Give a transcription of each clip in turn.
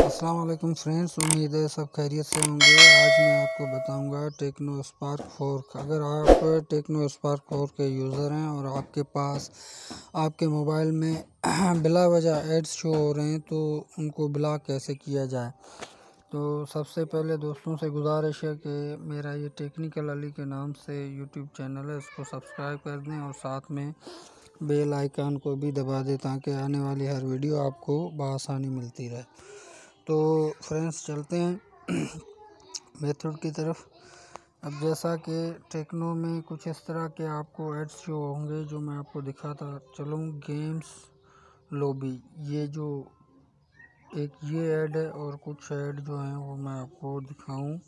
अस्सलाम वालेकुम फ्रेंड्स, उम्मीद है सब खैरियत से होंगे। आज मैं आपको बताऊंगा टेक्नो स्पार्क 4। अगर आप टेक्नो स्पार्क 4 के यूज़र हैं और आपके पास आपके मोबाइल में बिला वजह एड्स शो हो रहे हैं तो उनको ब्लॉक कैसे किया जाए। तो सबसे पहले दोस्तों से गुजारिश है कि मेरा ये टेक्निकल अली के नाम से यूट्यूब चैनल है, इसको सब्सक्राइब कर दें और साथ में बेल आइकन को भी दबा दें ताकि आने वाली हर वीडियो आपको बआसानी मिलती रहे। तो फ्रेंड्स चलते हैं मेथड की तरफ। अब जैसा कि टेक्नो में कुछ इस तरह के आपको एड्स शो होंगे जो मैं आपको दिखाता चलूँ। गेम्स लॉबी, ये जो एक ये ऐड है और कुछ ऐड जो हैं वो मैं आपको दिखाऊं।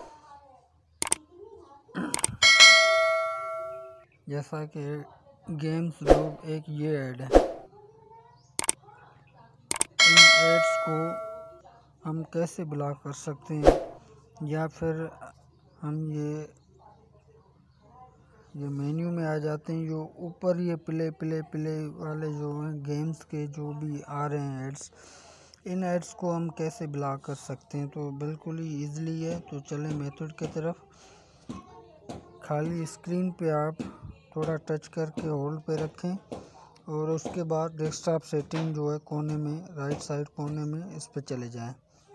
जैसा कि गेम्स लोग एक ये ऐड है, इन एड्स को हम कैसे ब्लॉक कर सकते हैं या फिर हम ये मेन्यू में आ जाते हैं। जो ऊपर ये प्ले प्ले प्ले वाले जो हैं गेम्स के जो भी आ रहे हैं एड्स, इन एड्स को हम कैसे ब्लॉक कर सकते हैं। तो बिल्कुल ही ईज़िली है। तो चलें मेथड की तरफ। खाली स्क्रीन पे आप थोड़ा टच करके होल्ड पे रखें और उसके बाद डेस्कटॉप सेटिंग जो है कोने में, राइट साइड कोने में, इस पे चले जाएं।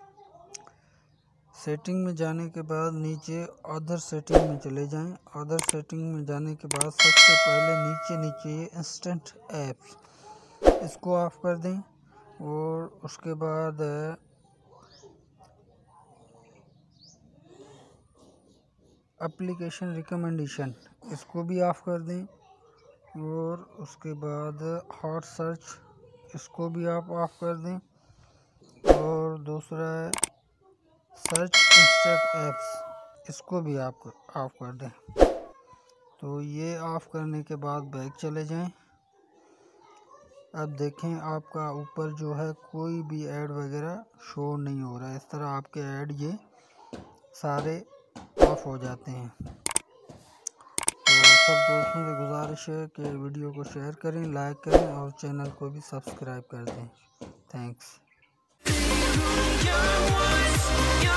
सेटिंग में जाने के बाद नीचे अदर सेटिंग में चले जाएं। अदर सेटिंग में जाने के बाद सबसे पहले नीचे ये इंस्टेंट ऐप्स, इसको ऑफ कर दें और उसके बाद एप्लीकेशन रिकमेंडेशन, इसको भी ऑफ कर दें और उसके बाद हॉट सर्च, इसको भी आप ऑफ कर दें और दूसरा सर्च इंस्टेंट ऐप्स, इसको भी आप ऑफ कर दें। तो ये ऑफ करने के बाद बैक चले जाएं। अब देखें आपका ऊपर जो है कोई भी ऐड वगैरह शो नहीं हो रहा है। इस तरह आपके ऐड ये सारे ऑफ हो जाते हैं। तो सब दोस्तों से गुजारिश है कि वीडियो को शेयर करें, लाइक करें और चैनल को भी सब्सक्राइब कर दें। थैंक्स।